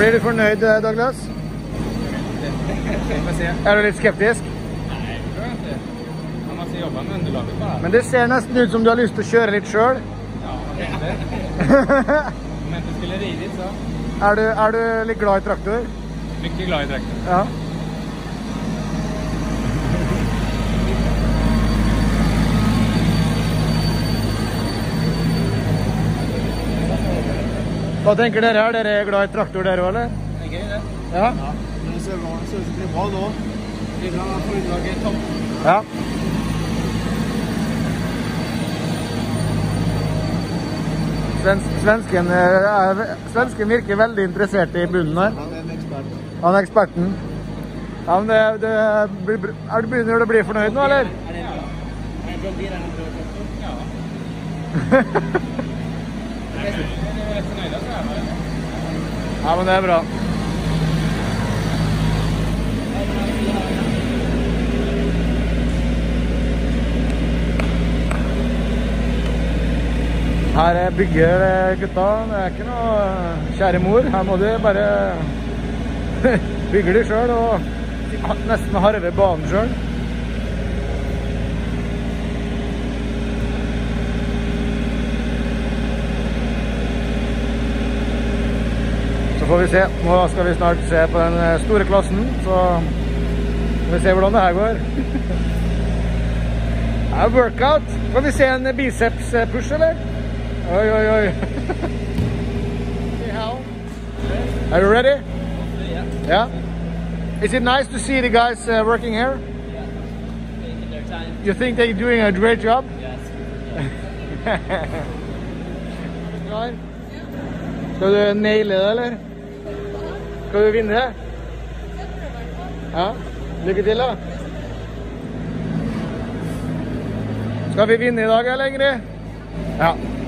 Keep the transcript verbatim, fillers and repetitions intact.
Blir du fornøyd, Douglas? Er du litt skeptisk? Nei, jeg tror ikke. Man må jobbe med underlaget bare. Men det ser nesten ut som du har lyst til å kjøre litt selv. Ja, det. Men du skulle ride litt, så. Er du, er du litt glad i traktor? Mye glad i traktor. Ja. Hva tenker dere? Er dere glad i traktor dere, eller? Det er gøy, det. Ja? Ja. Men det ser ut som det er bra nå. Vi kan ha forutlaget topp. Ja. Svens, svensken, er, svensken virker veldig interessert i bunnen her. Han er en ekspert. Han er eksperten. Ja, men det, det, er du begynner du å bli fornøyd nå, eller? Er det bra? Er det bra bil eller bra traktor? Ja. Jeg er litt fornøyd, altså. Ja, men det er bra. Her bygger gutta, det er ikke noe kjære mor. Her må du bare bygge det selv og nesten harve banen selv. Så får vi se. Nå skal vi snart se på den store klassen, så får vi se hvordan det her går. Det er workout. Kan vi se en biceps push, eller? Oi, oi, oi. Are you ready? Yeah. Yeah? Is it nice to see the guys uh, working here? Yeah. Taking their time. You think they're doing a great job? Yes. Skal du naile det, eller? Skal du vinne det? Ja, lykke til da. Skal vi vinne i dag, eller Ingrid? Ja.